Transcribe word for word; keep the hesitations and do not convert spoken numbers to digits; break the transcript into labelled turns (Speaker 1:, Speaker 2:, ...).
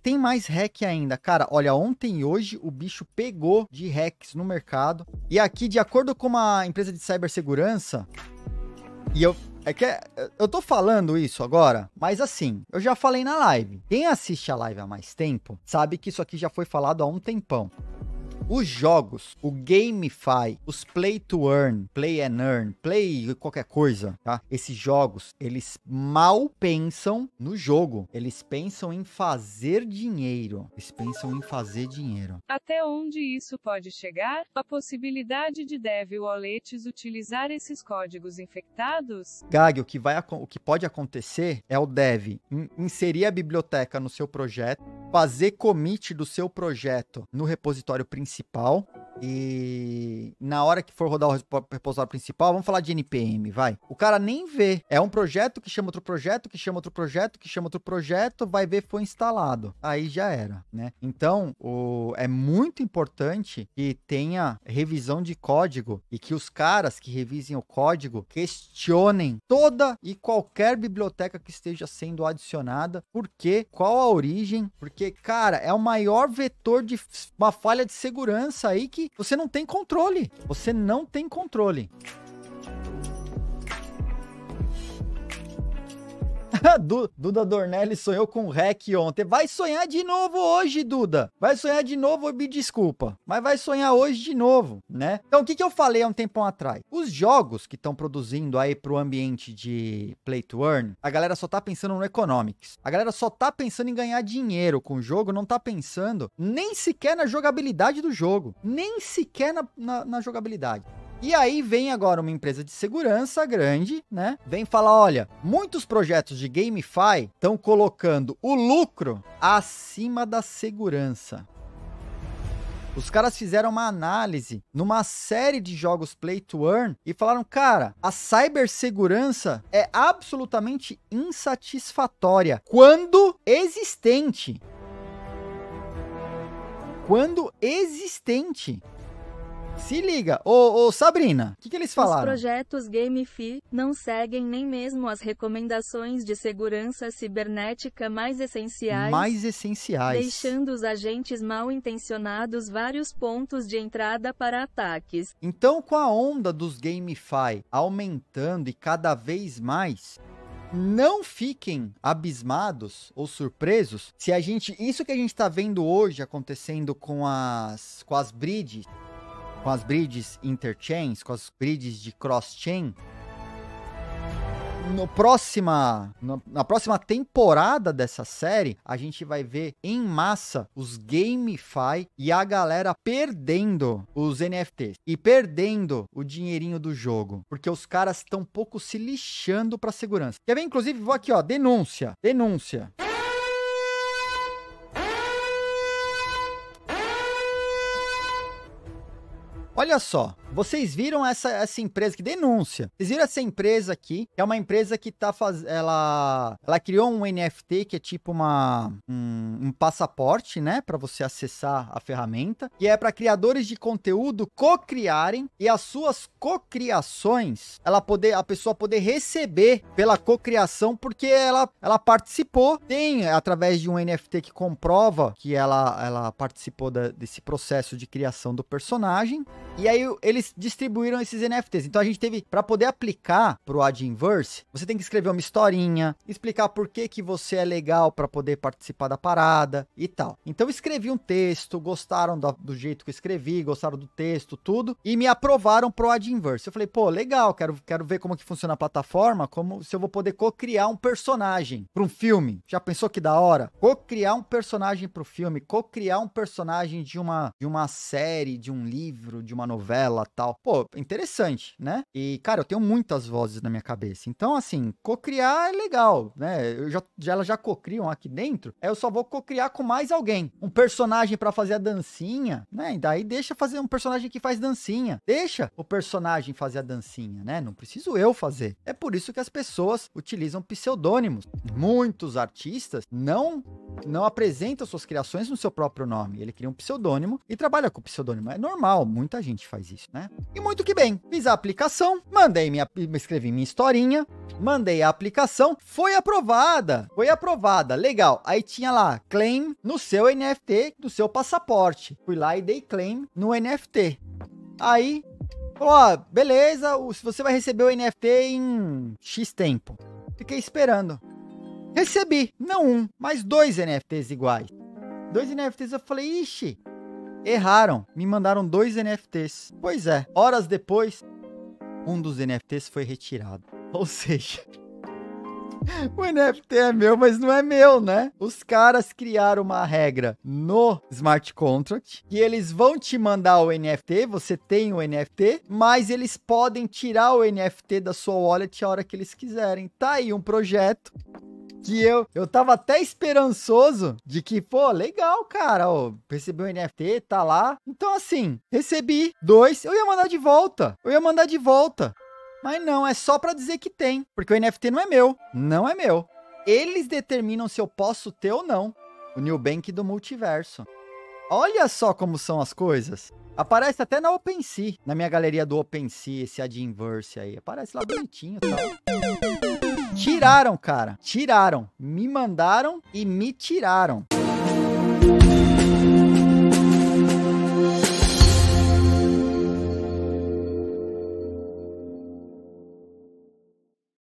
Speaker 1: tem mais hack ainda. Cara, olha, ontem e hoje o bicho pegou de hacks no mercado. E aqui, de acordo com uma empresa de cibersegurança, e eu... É que é, eu tô falando isso agora, mas assim, eu já falei na live. Quem assiste a live há mais tempo, sabe que isso aqui já foi falado há um tempão. Os jogos, o GameFi, os Play to Earn, Play and Earn, Play qualquer coisa, tá? Esses jogos, eles mal pensam no jogo. Eles pensam em fazer dinheiro. Eles pensam em fazer dinheiro.
Speaker 2: Até onde isso pode chegar? A possibilidade de dev wallets utilizar esses códigos infectados?
Speaker 1: Gag, o que, vai, o que pode acontecer é o dev in, inserir a biblioteca no seu projeto, fazer commit do seu projeto no repositório principal, e na hora que for rodar o repositório principal, vamos falar de N P M, vai. O cara nem vê. É um projeto que chama outro projeto, que chama outro projeto, que chama outro projeto, vai ver foi instalado. Aí já era, né? Então, o... é muito importante que tenha revisão de código e que os caras que revisem o código questionem toda e qualquer biblioteca que esteja sendo adicionada. Por quê? Qual a origem? Porque, cara, é o maior vetor de uma falha de segurança aí que você não tem controle. Você não tem controle. Duda Dornelli sonhou com hack ontem. Vai sonhar de novo hoje, Duda. Vai sonhar de novo, me desculpa. Mas vai sonhar hoje de novo, né? Então, o que, que eu falei há um tempão atrás? Os jogos que estão produzindo aí pro ambiente de Play to Earn, a galera só tá pensando no economics. A galera só tá pensando em ganhar dinheiro com o jogo, não tá pensando nem sequer na jogabilidade do jogo. Nem sequer na, na, na jogabilidade. E aí vem agora uma empresa de segurança grande, né? Vem falar, olha, muitos projetos de GameFi estão colocando o lucro acima da segurança. Os caras fizeram uma análise numa série de jogos Play to Earn e falaram, cara, a cibersegurança é absolutamente insatisfatória quando existente. Quando existente. Se liga. Ô, ô Sabrina, o que, que eles falaram?
Speaker 3: Os projetos GameFi não seguem nem mesmo as recomendações de segurança cibernética mais essenciais,
Speaker 1: mais essenciais,
Speaker 3: deixando os agentes mal intencionados vários pontos de entrada para ataques.
Speaker 1: Então, com a onda dos GameFi aumentando e cada vez mais, não fiquem abismados ou surpresos se a gente, isso que a gente está vendo hoje acontecendo com as, com as bridges, com as bridges interchains, com as bridges de cross-chain, no próxima, no, na próxima temporada dessa série, a gente vai ver em massa os GameFi e a galera perdendo os N F Ts e perdendo o dinheirinho do jogo, porque os caras estão um pouco se lixando para segurança. Quer ver? Inclusive, vou aqui, ó, denúncia, denúncia. Olha só, vocês viram essa, essa empresa que denúncia. Vocês viram essa empresa aqui? É uma empresa que tá fazendo. Ela, ela criou um N F T que é tipo uma, um, um passaporte, né? Para você acessar a ferramenta. Que é para criadores de conteúdo co-criarem e as suas co-criações, ela poder, a pessoa poder receber pela co-criação, porque ela, ela participou. Tem através de um N F T que comprova que ela, ela participou da, desse processo de criação do personagem. E aí eles distribuíram esses N F Ts. Então a gente teve, para poder aplicar pro Adinverse, você tem que escrever uma historinha, explicar por que que você é legal para poder participar da parada e tal. Então eu escrevi um texto, gostaram do, do jeito que eu escrevi, gostaram do texto, tudo, e me aprovaram pro Adinverse. Eu falei, pô, legal, quero, quero ver como que funciona a plataforma, como se eu vou poder co-criar um personagem para um filme. Já pensou que da hora? Co-criar um personagem pro filme, co-criar um personagem de uma, de uma série, de um livro, de uma novela, tal. Pô, interessante, né? E, cara, eu tenho muitas vozes na minha cabeça. Então, assim, cocriar é legal, né? Eu já, já, elas já cocriam aqui dentro. Aí eu só vou cocriar com mais alguém. Um personagem pra fazer a dancinha, né? E daí deixa fazer um personagem que faz dancinha. Deixa o personagem fazer a dancinha, né? Não preciso eu fazer. É por isso que as pessoas utilizam pseudônimos. Muitos artistas não não apresenta suas criações no seu próprio nome. Ele cria um pseudônimo e trabalha com pseudônimo. É normal, muita gente faz isso, né? E muito que bem. Fiz a aplicação, mandei minha, escrevi minha historinha, mandei a aplicação, foi aprovada. Foi aprovada, legal. Aí tinha lá, claim no seu N F T, do seu passaporte. Fui lá e dei claim no N F T. Aí, falou, ó, beleza, você vai receber o N F T em X tempo. Fiquei esperando. Recebi, não um, mas dois N F Ts iguais. Dois N F Ts, eu falei, ixi, erraram. Me mandaram dois N F Ts. Pois é, horas depois, um dos N F Ts foi retirado. Ou seja, o N F T é meu, mas não é meu, né? Os caras criaram uma regra no smart contract que eles vão te mandar o N F T, você tem o N F T, mas eles podem tirar o N F T da sua wallet a hora que eles quiserem. Tá aí um projeto que eu, eu tava até esperançoso de que, pô, legal, cara, ó, recebi o N F T, tá lá. Então, assim, recebi dois, eu ia mandar de volta, eu ia mandar de volta. Mas não, é só pra dizer que tem, porque o N F T não é meu, não é meu. Eles determinam se eu posso ter ou não. O Nubank do multiverso. Olha só como são as coisas. Aparece até na OpenSea, na minha galeria do OpenSea, esse Adinverse aí. Aparece lá bonitinho e tal. Tiraram, cara. Tiraram. Me mandaram e me tiraram.